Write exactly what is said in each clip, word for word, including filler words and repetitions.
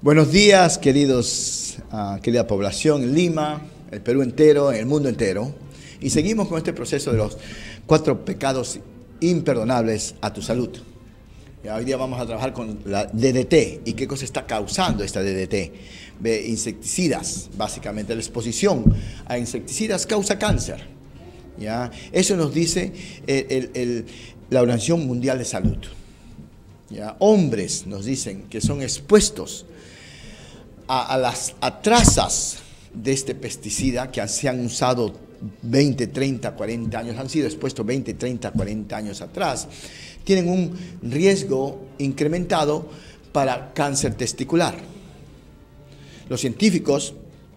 Buenos días, queridos, uh, querida población en Lima, el Perú entero, en el mundo entero. Y seguimos con este proceso de los cuatro pecados imperdonables a tu salud. Ya, hoy día vamos a trabajar con la D D T y qué cosa está causando esta D D T. Ve, insecticidas, básicamente la exposición a insecticidas causa cáncer. ¿Ya? Eso nos dice el, el, el, la Organización Mundial de Salud. ¿Ya? Hombres nos dicen que son expuestos a, a las a trazas de este pesticida que se han usado veinte, treinta, cuarenta años, han sido expuestos veinte, treinta, cuarenta años atrás, tienen un riesgo incrementado para cáncer testicular. Los científicos,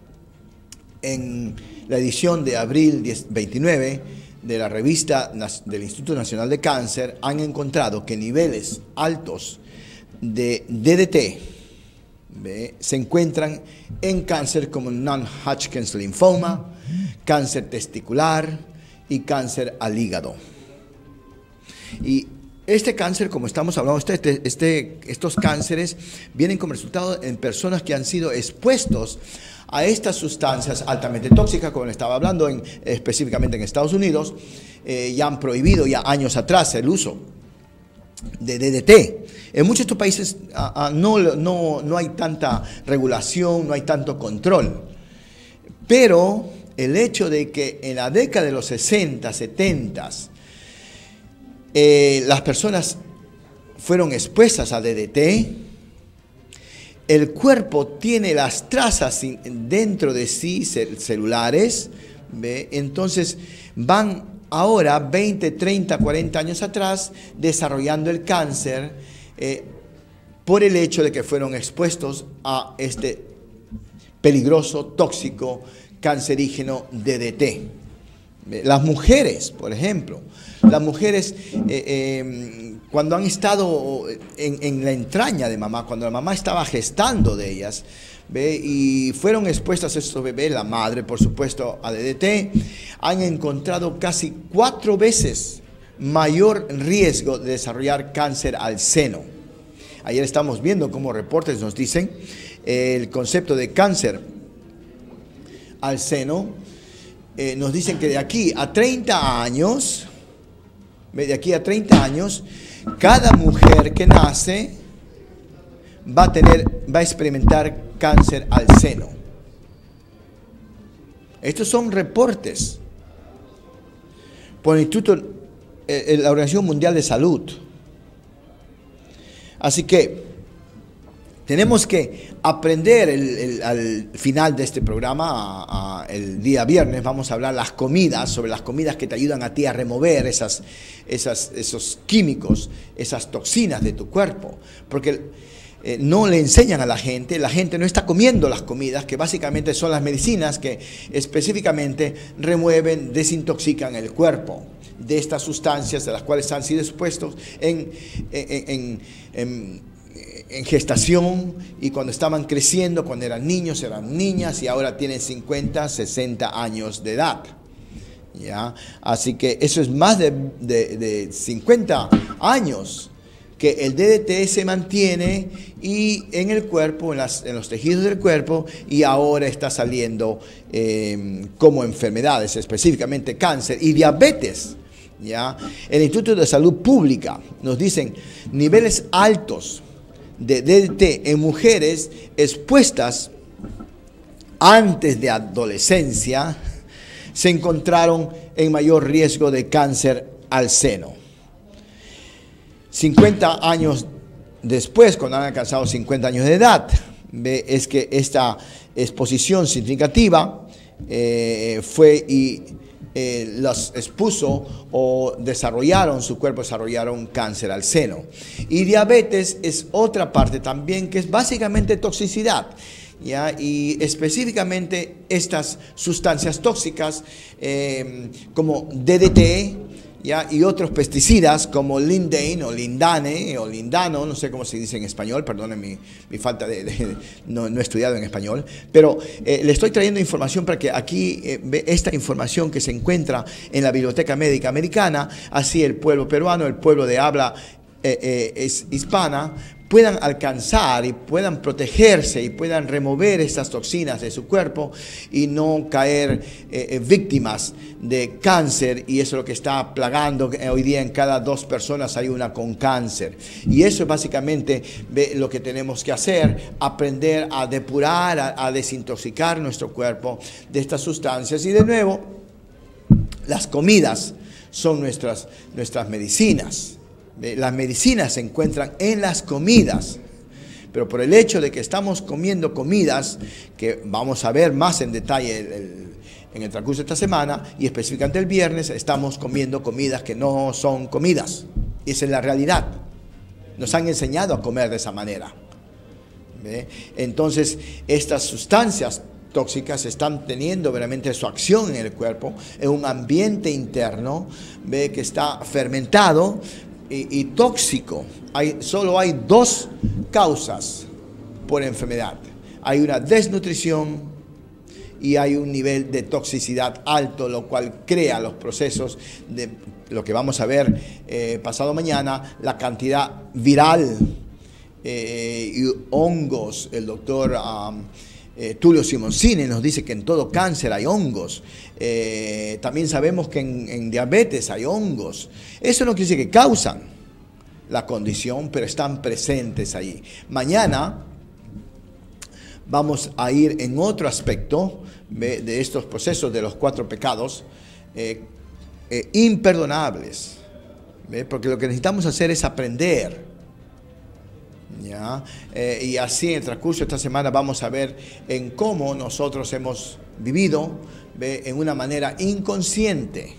en la edición de abril veintinueve de la revista del Instituto Nacional de Cáncer, han encontrado que niveles altos de D D T ¿ve? se encuentran en cáncer como non-Hodgkin's linfoma, cáncer testicular y cáncer al hígado. Y este cáncer, como estamos hablando, este, este, estos cánceres vienen como resultado en personas que han sido expuestos a estas sustancias altamente tóxicas, como le estaba hablando, en, específicamente en Estados Unidos, eh, ya han prohibido ya años atrás el uso de D D T. En muchos de estos países uh, uh, no, no, no hay tanta regulación, no hay tanto control. Pero el hecho de que en la década de los sesenta, setenta, eh, las personas fueron expuestas a D D T, el cuerpo tiene las trazas dentro de sí celulares, ¿ve? Entonces van ahora veinte, treinta, cuarenta años atrás desarrollando el cáncer eh, por el hecho de que fueron expuestos a este peligroso, tóxico, cancerígeno D D T. Las mujeres, por ejemplo, las mujeres eh, eh, cuando han estado en, en la entraña de mamá, cuando la mamá estaba gestando de ellas, ¿ve? Y fueron expuestas a estos bebés, la madre, por supuesto, a D D T, han encontrado casi cuatro veces mayor riesgo de desarrollar cáncer al seno. Ayer estamos viendo cómo reportes nos dicen eh, el concepto de cáncer al seno. Eh, nos dicen que de aquí a treinta años, de aquí a treinta años, cada mujer que nace va a tener, va a experimentar cáncer al seno. Estos son reportes por el Instituto, eh, la Organización Mundial de Salud. Así que tenemos que aprender el, el, al final de este programa, a, a, el día viernes, vamos a hablar las comidas, sobre las comidas que te ayudan a ti a remover esas, esas, esos químicos, esas toxinas de tu cuerpo. Porque eh, no le enseñan a la gente, la gente no está comiendo las comidas, que básicamente son las medicinas que específicamente remueven, desintoxican el cuerpo de estas sustancias de las cuales han sido expuestos en... en, en, en en gestación y cuando estaban creciendo, cuando eran niños, eran niñas y ahora tienen cincuenta, sesenta años de edad. ¿Ya? Así que eso es más de, de, de cincuenta años que el D D T se mantiene y en el cuerpo, en, las, en los tejidos del cuerpo, y ahora está saliendo eh, como enfermedades, específicamente cáncer y diabetes. ¿Ya? El Instituto de Salud Pública nos dicen niveles altos de D D T en mujeres expuestas antes de adolescencia se encontraron en mayor riesgo de cáncer al seno. cincuenta años después, cuando han alcanzado cincuenta años de edad, ve, es que esta exposición significativa eh, fue y Eh, los expuso o desarrollaron, su cuerpo desarrollaron cáncer al seno. Y diabetes es otra parte también que es básicamente toxicidad, ¿ya? Y específicamente estas sustancias tóxicas eh, como D D T, ¿ya? Y otros pesticidas como Lindane o Lindane o Lindano, no sé cómo se dice en español, perdonen mi, mi falta de, de no, no he estudiado en español, pero eh, le estoy trayendo información para que aquí eh, ve esta información que se encuentra en la Biblioteca Médica Americana, así el pueblo peruano, el pueblo de habla eh, eh, es hispana, puedan alcanzar y puedan protegerse y puedan remover estas toxinas de su cuerpo y no caer eh, eh, víctimas de cáncer. Y eso es lo que está plagando hoy día. En cada dos personas hay una con cáncer. Y eso es básicamente lo que tenemos que hacer, aprender a depurar, a, a desintoxicar nuestro cuerpo de estas sustancias. Y de nuevo, las comidas son nuestras, nuestras medicinas. Las medicinas se encuentran en las comidas, pero por el hecho de que estamos comiendo comidas, que vamos a ver más en detalle el, el, en el transcurso de esta semana, y específicamente el viernes, estamos comiendo comidas que no son comidas. Y esa es la realidad. Nos han enseñado a comer de esa manera. ¿Ve? Entonces, estas sustancias tóxicas están teniendo verdaderamente su acción en el cuerpo, en un ambiente interno, ¿ve? Que está fermentado y, y tóxico. Hay, solo hay dos causas por enfermedad. Hay una desnutrición y hay un nivel de toxicidad alto, lo cual crea los procesos de lo que vamos a ver eh, pasado mañana, la cantidad viral eh, y hongos. El doctor um, eh, Tulio Simoncini nos dice que en todo cáncer hay hongos. Eh, también sabemos que en, en diabetes hay hongos. Eso no quiere decir que causan la condición, pero están presentes ahí. Mañana vamos a ir en otro aspecto de, de estos procesos de los cuatro pecados eh, eh, imperdonables, ¿ve? Porque lo que necesitamos hacer es aprender, ¿ya? Eh, y así en el transcurso de esta semana vamos a ver en cómo nosotros hemos vivido, ¿ve? En una manera inconsciente,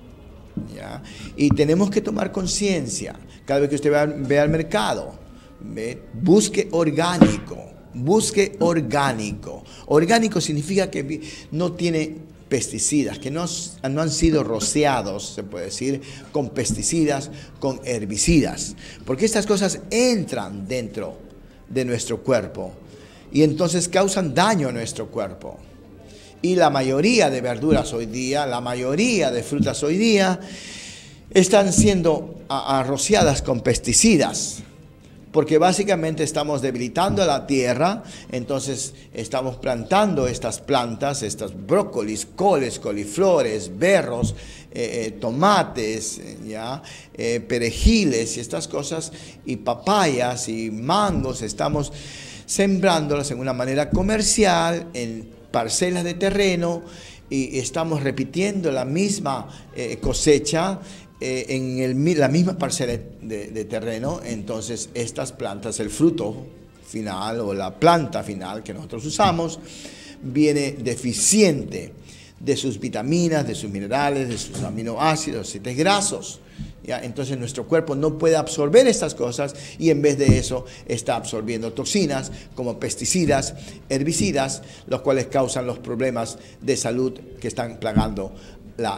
¿ya? Y tenemos que tomar conciencia. Cada vez que usted vea, vea al mercado, ¿ve? Busque orgánico. Busque orgánico. Orgánico significa que no tiene pesticidas, que no, no han sido rociados, se puede decir, con pesticidas, con herbicidas. Porque estas cosas entran dentro de nuestro cuerpo y entonces causan daño a nuestro cuerpo. Y la mayoría de verduras hoy día, la mayoría de frutas hoy día, están siendo a, a rociadas con pesticidas. Porque básicamente estamos debilitando a la tierra, entonces estamos plantando estas plantas, estas brócolis, coles, coliflores, berros, eh, tomates, ya, eh, perejiles y estas cosas, y papayas y mangos, estamos sembrándolas en una manera comercial, en parcelas de terreno, y estamos repitiendo la misma eh, cosecha, Eh, en el, la misma parcela de, de terreno. Entonces estas plantas, el fruto final o la planta final que nosotros usamos, viene deficiente de sus vitaminas, de sus minerales, de sus aminoácidos, aceites grasos, ¿ya? Entonces nuestro cuerpo no puede absorber estas cosas y en vez de eso está absorbiendo toxinas como pesticidas, herbicidas, los cuales causan los problemas de salud que están plagando la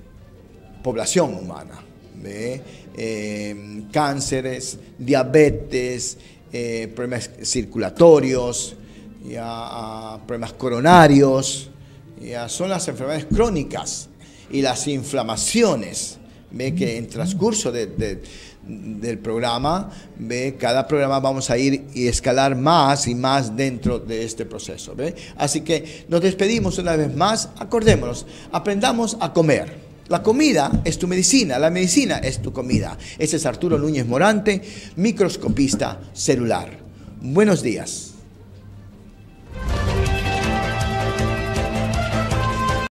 población humana, ¿ve? Eh, cánceres, diabetes, eh, problemas circulatorios, ya, problemas coronarios, ya, son las enfermedades crónicas y las inflamaciones, ¿ve? Que en transcurso de, de, del programa, ¿ve? Cada programa vamos a ir y escalar más y más dentro de este proceso, ¿ve? Así que nos despedimos una vez más. Acordémonos, aprendamos a comer. La comida es tu medicina, la medicina es tu comida. Ese es Arturo Núñez Morante, microscopista celular. Buenos días.